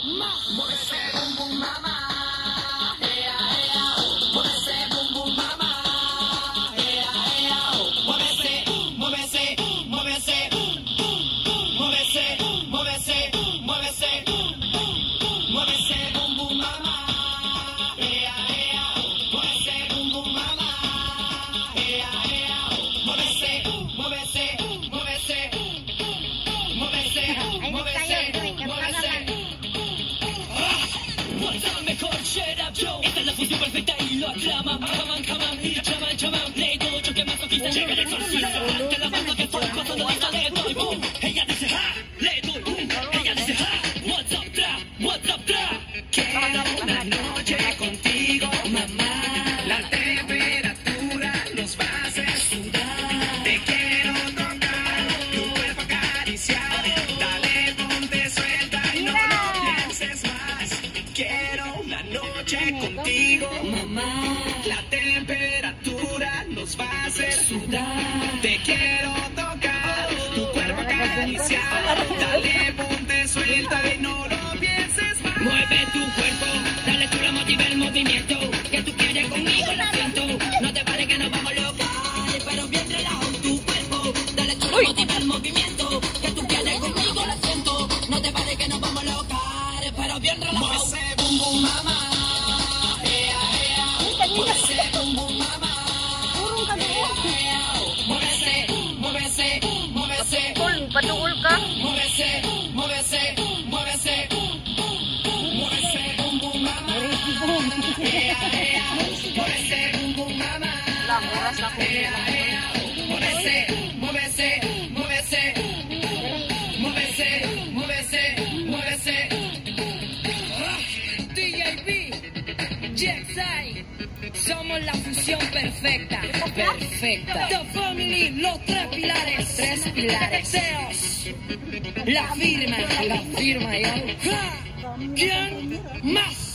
Mueve ese bum bum mama, ea ea, mueve ese bum bum mama, ea ea, mueve ese, mueve ese, mueve ese, mueve ese, mueve ese, mueve ese, mueve ese bum bum mama, ea ea, mueve ese bum bum mama, ea ea, mueve ese, mueve ese, mueve ese, mueve ese, mueve ese, mueve ese. Mejor shut up, Joe. Esta es la función perfecta y lo aclaman. Come on, chaman, chaman. Le doy yo que más conquista. Llega el exorcista. De la mano que fue cuando esta le doy boom. Ella dice ha, le doy boom. Ella dice ha, what's up, tra, what's up, tra. Quiero una noche contigo, mamá. La temperatura nos va a hacer sudar. Te quiero tocar, tu cuerpo acariciar. Dale, ponte suelta y no lo pienses más. Quiero una noche contigo, mamá. La temperatura nos va a hacer sudar. Te quiero tocar, tu cuerpo acariciar. Dale, ponte suelta y no lo pienses más. Mueve tu cuerpo, dale tu la motiva el movimiento. Que tú quieres conmigo, lo siento. No te vale que nos vamos locos, pero bien relajado tu cuerpo. Dale tu la motiva el movimiento. Que tú quieres conmigo, lo siento. No te vale que nos vamos locos, pero bien relajado. Bum bum mama, ea ea, muévese bum bum mama, ea ea, muévese, muévese, muévese, Patukul ka? muévese, muévese, muévese, muévese bum bum mama, ea ea, muévese bum bum mama, ea ea, muévese, muévese, muévese, muévese, muévese, muévese. Somos la fusión perfecta, perfecta. The Family, los tres pilares. Teos, la firma, ¿ya? ¿Quién más?